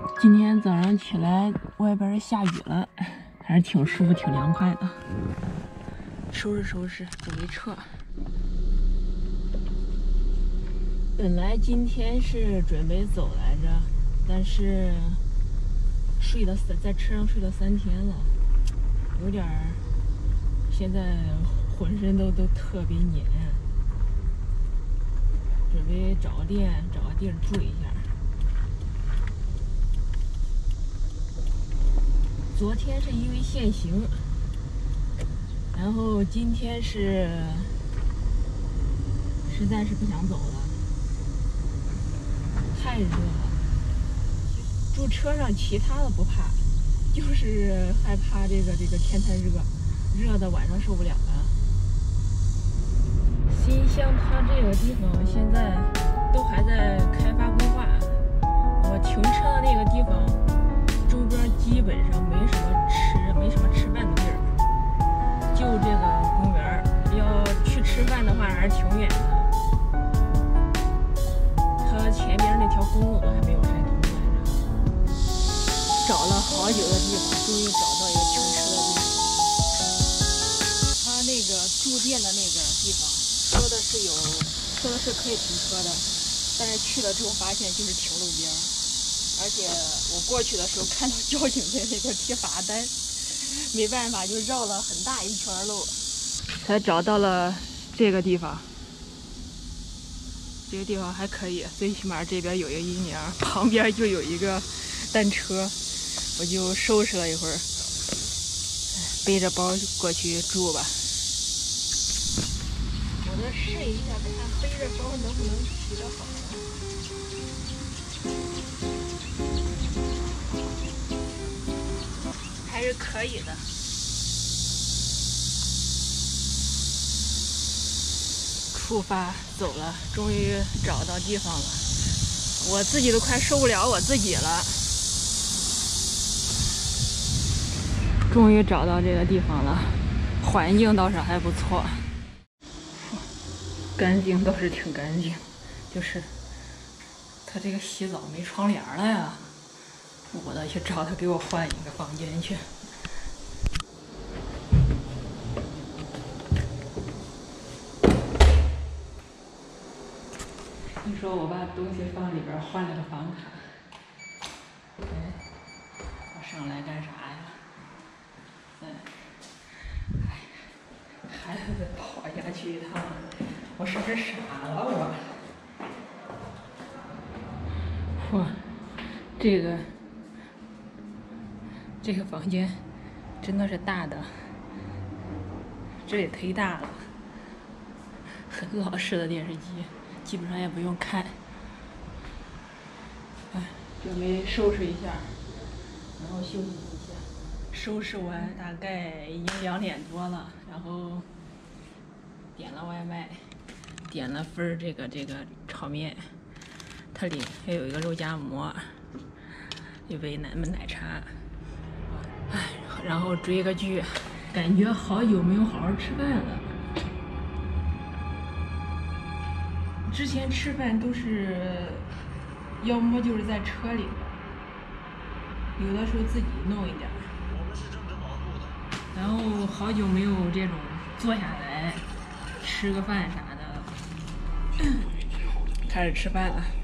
今天早上起来，外边下雨了，还是挺舒服、挺凉快的。收拾收拾，准备撤。本来今天是准备走来着，但是在车上睡了3天了，有点儿，现在浑身都特别黏，准备找个地儿住一下。昨天是因为限行，然后今天是实在是不想走了，太热了。住车上其他的不怕，就是害怕这个天太热，热的晚上受不了了。新乡它这个地方现在都还在开发规划，我停车的那个地方周边基本上没什么吃饭的地儿，就这个公园，要去吃饭的话还是挺远的。它前边那条公路都还没有开通来着。找了好久的地方，终于找到一个停车的地方。他那个住店的那个地方说的是可以停车的，但是去了之后发现就是停路边，而且我过去的时候看到交警在那边贴罚单，没办法就绕了很大一圈路，才找到了这个地方。这个地方还可以，最起码这边有一个阴凉，旁边就有一个单车，我就收拾了一会儿，背着包过去住吧。我再试一下，看背着包能不能骑得好。还是可以的。出发走了，终于找到地方了，我自己都快受不了我自己了。终于找到这个地方了，环境倒是还不错，干净倒是挺干净，就是他这个洗澡没窗帘了呀，我得去找他给我换一个房间去。你说我把东西放里边换了个房卡，我上来干啥呀？还得跑下去一趟，我是不是傻了我？哇，这个房间真的是大的，这里忒大了，很老式的电视机，基本上也不用看。哎，准备收拾一下，然后休息一下。收拾完大概已经2点多了，然后点了外卖，点了份这个炒面，它里还有一个肉夹馍，一杯奶茶，哎，然后追个剧，感觉好久没有好好吃饭了。之前吃饭都是，要么就是在车里边，有的时候自己弄一点。然后好久没有这种坐下来吃个饭啥的，开始吃饭了。